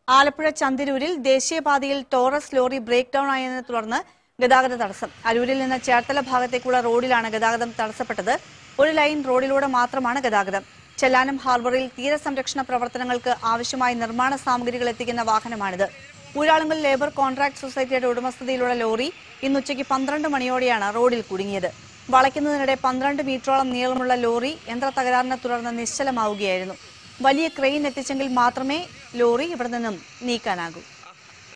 ആലപ്പുഴ ചന്തിരൂരിൽ ദേശീയപാതയിൽ Taurus lorry break down ആയതിനെ തുടർന്ന് ഗതാഗത തടസ്സം. അരൂരിൽ നിന്ന് ചേർത്തല ഭാഗത്തേക്കുള്ള റോഡിലാണ് ഗതാഗതം തടസ്സപ്പെട്ടത്. ഒരു ലൈൻ റോഡിലൂടെ മാത്രമാണ് ഗതാഗതം. ചെല്ലാനം ഹാർബറിൽ തീരസംരക്ഷണ പ്രവർത്തനങ്ങൾക്ക് ആവശ്യമായ നിർമ്മാണ സാമഗ്രികൾ എത്തിക്കുന്ന വാഹനമാണിത്. ഊരാളുങ്കൽ ലേബർ കോൺട്രാക്ട് സൊസൈറ്റിയുടെ ഉടമസ്ഥതയിലുള്ള ലോറി ഇന്ന് ഉച്ചയ്ക്ക് 12 മണിയോടെയാണ് റോഡിൽ കുടുങ്ങിയത്. വളയ്ക്കുന്നതിനിടെ 12 മീറ്ററോളം നീളമുള്ള ലോറി യന്ത്ര തകരാറിനെ തുടർന്ന് നിശ്ചലമാവുകയായിരുന്നു. വലിയ ക്രെയിൻ എത്തിച്ചെങ്കിൽ മാത്രമേ ലോറി ഇവിടെ നിന്നും നീക്കാനാകൂ.